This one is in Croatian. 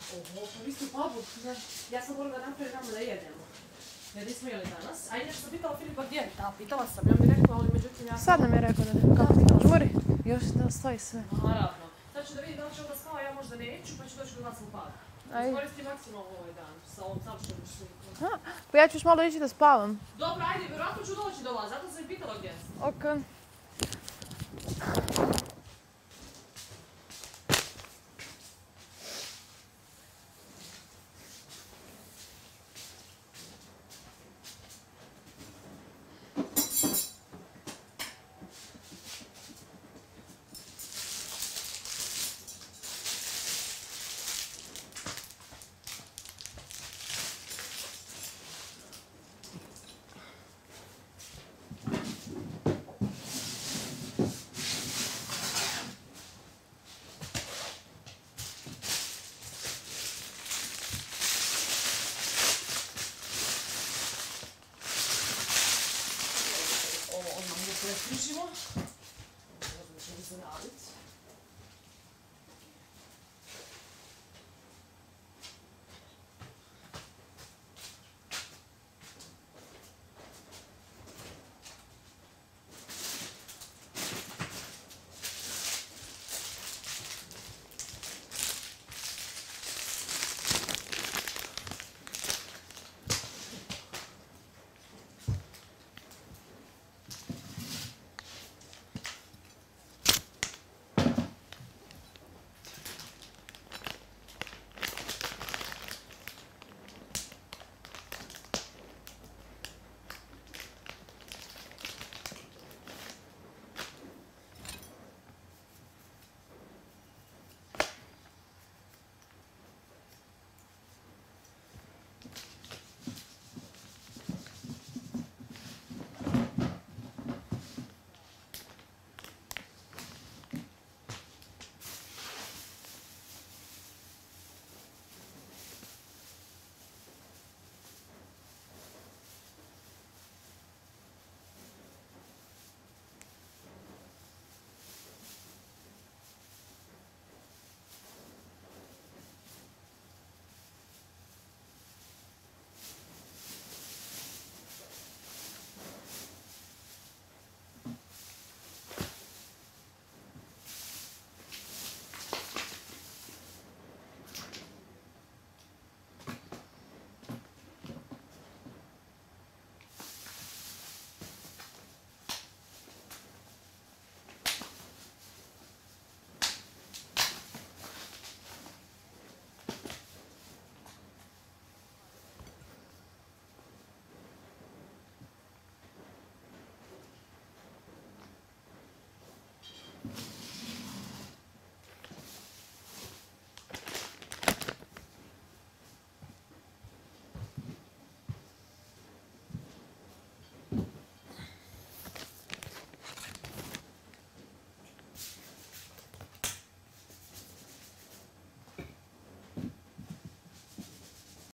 Oho, pa vi ste u pubu. Ja sam morala napraviti nama da jedemo. Jer nismo jeli danas. A inače sam pitala Filipa gdje je ta, pitala sam. Ja mi rekao, ali međutim ja... Sad nam je rekao da žuri. Još da stoji sve. Naravno. Sad ću da vidim da li će onda spava, ja možda neću, pa ću doći kod vas u pub. Iskoristim maksimalno ovaj dan sa ovom savršenom slikom. Pa ja ću još malo ići da spavam. Dobro, ajde, vjerojatno ću doći do vas, zato sam i pitala gdje sam. Ok.